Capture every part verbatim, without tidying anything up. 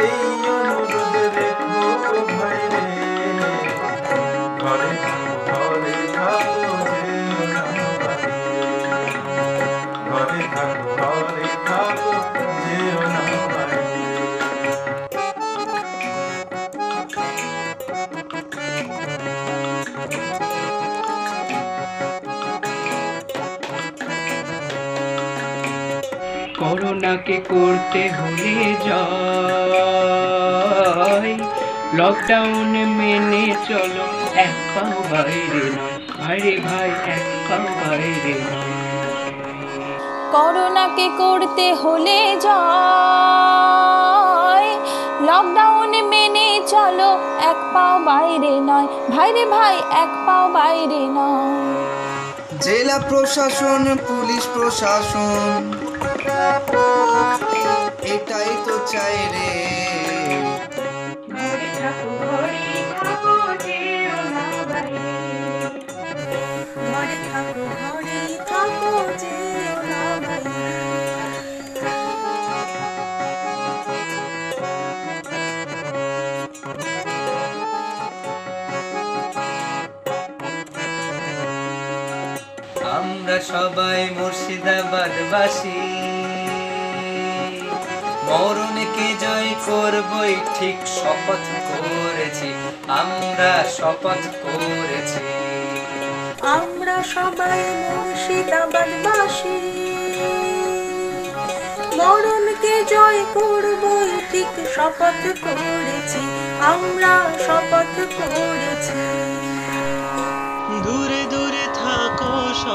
এই অনুরোধ রেখো ভাই রে, ঘরে থাকো ঘরে থাকো যেও না বাইরে, ঘরে থাকো ঘরে থাকো যেও না বাইরে। করোনাকে করতে হলে জয়, লকডাউন মেনে চলো, এক পাও বাইরে নয়, ভাইরে ভাই এক পাও বাইরে নয়। করোনাকে করতে হলে জয়, লকডাউন মেনে চলো, এক পাও বাইরে নয়, ভাইরে ভাই এক পাও বাইরে নয়। জেলা প্রশাসন পুলিশ প্রশাসন এটাই তো চাই রে, ঘরে থাকো ঘরে থাকো যেও না বাইরে, ঘরে থাকো ঘরে থাকো যেও না বাইরে। আমরা সবাই মুর্শিদাবাদবাসী, মরণকে জয় করবই ঠিক শপথ করেছি, আমরা শপথ করেছি। আমরা সবাই মুর্শিদাবাদবাসী, মরণকে জয় করবই ঠিক শপথ করেছি, আমরা শপথ করেছি। দূরে দূরে থাকো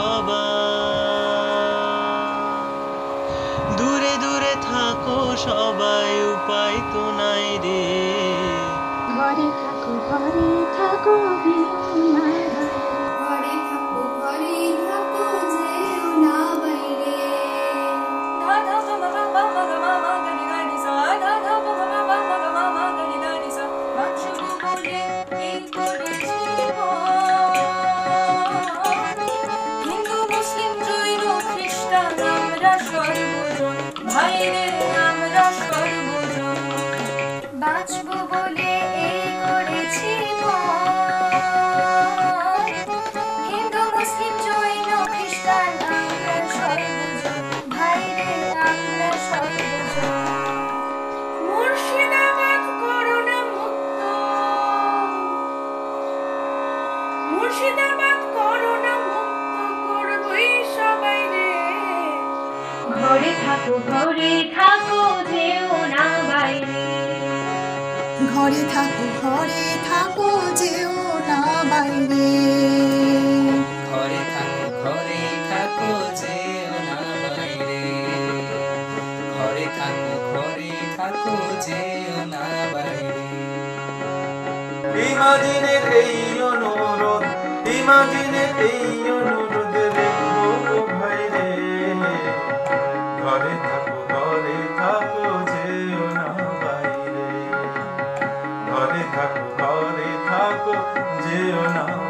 সবাই, দূরে দূরে থাকো সবাই, উপায় তো নাই রে, ঘরে থাকো ঘরে থাকো যেও না বাইরে, ঘরে থাকো ঘরে থাকো যেও না বাইরে। ধা ধা পা মা পা পা মা গা মা মা গা নি গা নি সা, ধা ধা পা মা পা মা গা মা মা গা নি গা নি সা। বাঁচবো বলে এই করেছি হিন্দু মুসলিম জৈন খ্রিস্টান আমরা সর্বজন, ভাইরে আমরা সর্বজন। বাঁচবো বলে এই করেছি হিন্দু মুসলিম জৈন খ্রিস্টান আমরা সর্বজন, ভাইরে আমরা সর্বজন। মুর্শিদাবাদ করোনা মুক্ত, মুর্শিদাবাদ করোনা মুক্ত করবই সবাই রে। ঘরে থাকো ঘরে থাকো যেও না বাইরে, ঘরে থাকো ঘরে থাকো যেও না বাইরে, ঘরে থাকো ঘরে থাকো যেও না বাইরে, ঘরে থাকো ঘরে থাকো যেও না বাইরে। ইমাজিনের এই অনুরোধ, ইমাজিনের এই অনুরোধ রেখো ভাই রে, ঘরে থাকো ঘরে থাকো যেও না বাইরে, ঘরে থাকো ঘরে থাকো যেও না